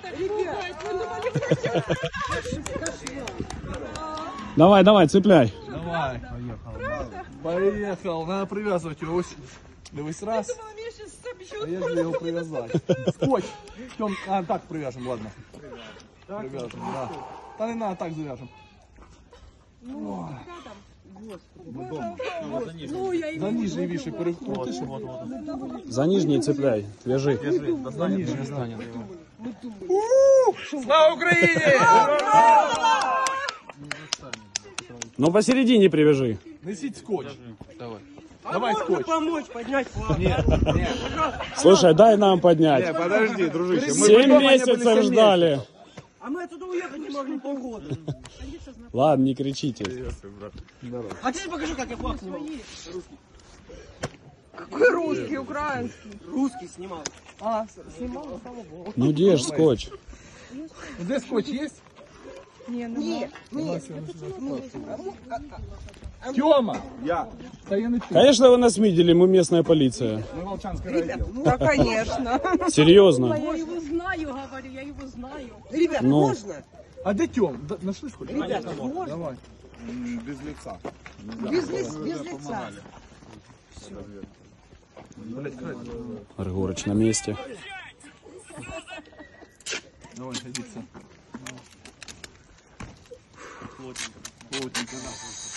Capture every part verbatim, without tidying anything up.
Давай, давай, цепляй. Давай. Поехал. Надо привязывать его. Дивись, раз. А я же его привязать. Скотч. Тем, а, так привяжем, ладно. Привяжем, да. Да не надо, так завяжем. Ну, за нижний виши перекрутишь. За нижний цепляй, вяжи. За нижний станет. Слава Украине! Ну посередине привяжи. Несите скотч. Давай. Давай скотч. Помочь поднять флаг. Нет, нет. Слушай, дай нам поднять. Нет, подожди, дружище. Семь месяцев ждали. А мы отсюда уехать не могли полгода. Ладно, не кричите. А теперь покажи, как я флаг снимал. Какой русский, украинский? Русский снимал. А, снимал, слава богу. Ну где ж скотч? Здесь скотч есть? Не, ну Нет, нет. Тёма! Я. Да я не чую. Конечно, вы нас видели, мы местная полиция. Мы Волчанский район. да, конечно. Серьезно. Я его знаю, говорю, я его знаю. Ребят, Ну. можно? А где Тём? Да, нашли скотч? Ребята, можно? Давай. Без лица. Без, лиц, без лица. Григорыч на месте. Давай, садиться. Плотненько. Плотненько, да.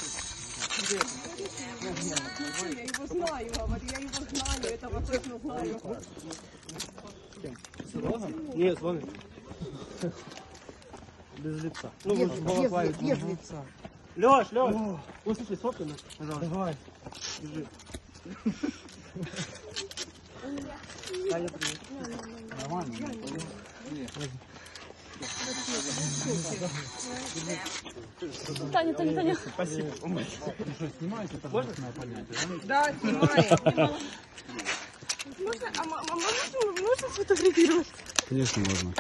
Я его знаю, говорю, я его знаю, этого точно знаю. Нет, смотри. Без лица. Ну, без, без, без лица. Лёш, Лёш. Вот, слушай, сфоткай нас, пожалуйста. Давай. Держи. Таня, привет. Нормально. Таня, Таня, Таня. Спасибо. Вы что, снимаете? Это можно понять, Да, снимаем. Можно, а можно, можно сфотографировать? Конечно, можно.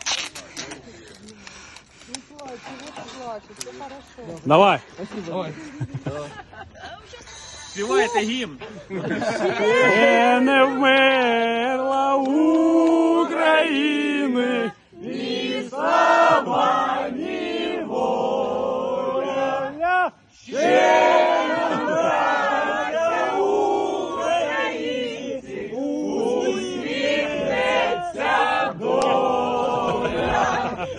Не плачь, не плачь, все хорошо. Давай. Давай. Співай, це гімн. Ще не вмерла України, ні слава, ні воля. Ще не вмерла українці, усміхнеться доля.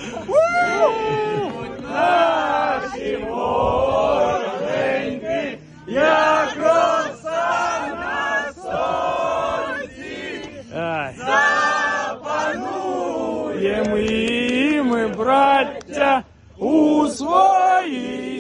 Наші вороженьки, як роса на сонці, запануємо і ми, браття, у своїй